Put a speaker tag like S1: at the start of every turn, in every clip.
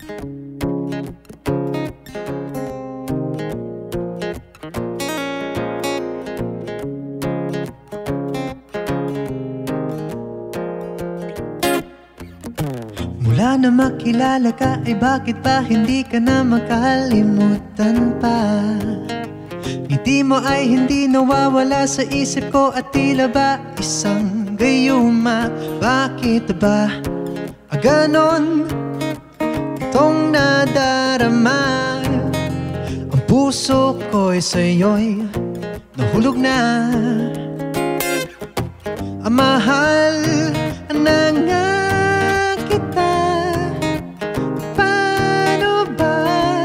S1: Mula na makilala ka, ay bakit ba hindi ka na makalimutan pa? Ngiti mo ay hindi nawawala sa isip ko, at tila ba isang gayuma? Bakit ba ganon itong nadarama? Ang puso ko'y sa'yo'y nahulog na. Ang mahal na nga kita. Paano ba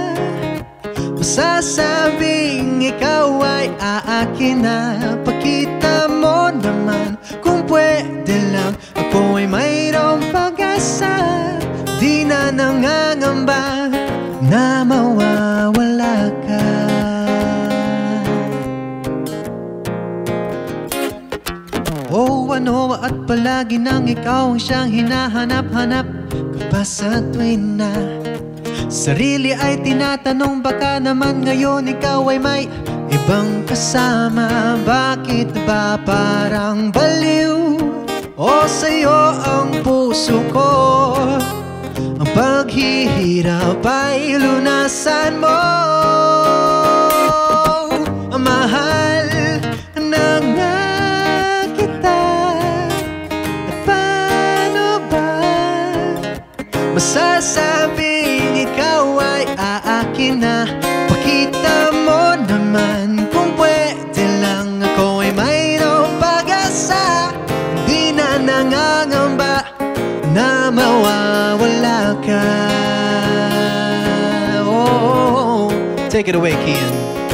S1: masasabing ikaw ay aakin na? Pakita mo naman kung pwede lang. Ako ay mayroong pag-asa, di na nangangamba na mawawala ka. Oh, ano at palagi nang ikaw ang siyang hinahanap-hanap ka ba sa tuwin na sarili ay tinatanong? Baka naman ngayon ikaw ay may ibang kasama. Bakit ba parang baliw o sa'yo ang puso ko? Ang paghihirap ay lunasan mo. Ang mahal na nga kita. At paano ba masasabing ikaw ay aakin na? Pakita mo naman kung pwede lang. Ako ay mayroong pag-asa, di na nangangamba na mawawala ka. Oh, take it away, Kian.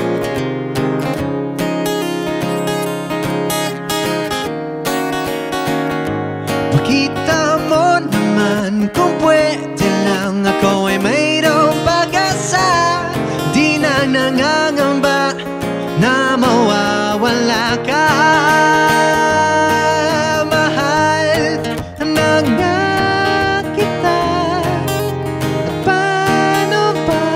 S1: Pakita mo naman kung pwede lang. Ako ay mayroong pag-asa, di na nangangamba na mawawala ka. Mahal na nga kita. Paano ba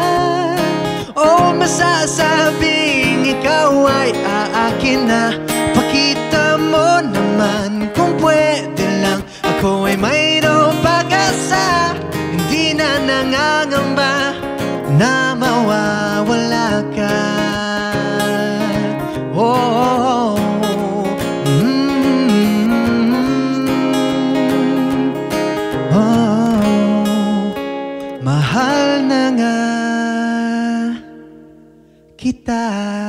S1: masasabing ikaw ay aakin na? Pakita mo naman kung pwede lang. Ako ay mayroong pag-asa, hindi na nangangamba na mawawala ka. Oh, mahal na nga kita.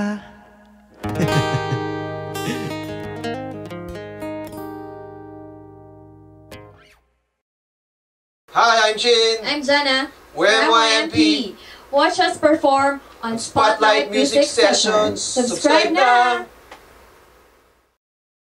S2: Hi, I'm Jin.
S3: I'm Jana.
S2: We're MYMP.
S3: Watch us perform on Spotlight Music Sessions. Subscribe na!